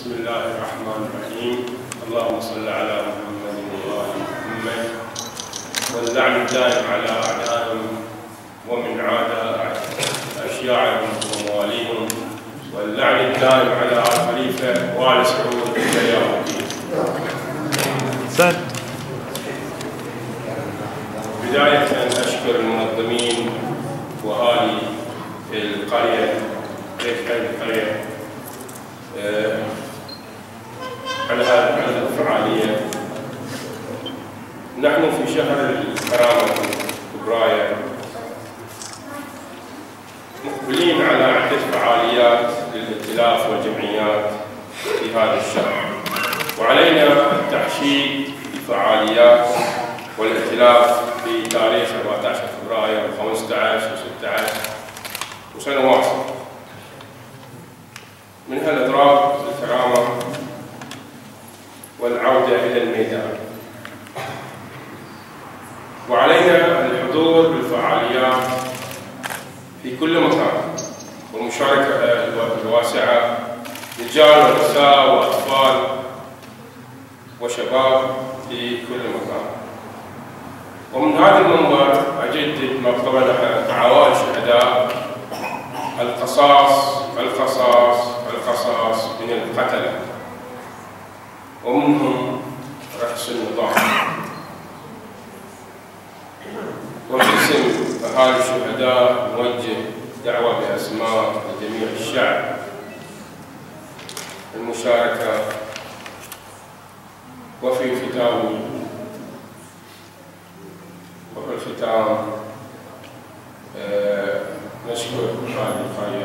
بسم الله الرحمن الرحيم. اللهم صل على محمد وآل محمد، واللعن الدائم على أعدائهم ومن عاد أشياعهم ومواليهم، واللعن الدائم على الخليفة وآل سعود إلى يوم الدين. بداية أشكر المنظمين وأهالي القرية القرية على هذه الفعالية. نحن في شهر الكرامة فبراير مقبلين على عدة فعاليات للائتلاف والجمعيات في هذا الشهر، وعلينا التحشيد بفعاليات والائتلاف في تاريخ 14 فبراير و15 و16 وسنواصل منها الإضراب بالكرامة والعودة إلى الميدان. وعلينا الحضور بالفعاليات في كل مكان والمشاركة الواسعة، رجال ونساء وأطفال وشباب في كل مكان. ومن هذا المنبر أجدد مقتضى دعوات الشهداء القصاص من القتلة، ومنهم رأس النظام. وباسم أهالي الشهداء نوجه دعوة بأسماء لجميع الشعب المشاركة. وفي الختام نشكر أهالي القرية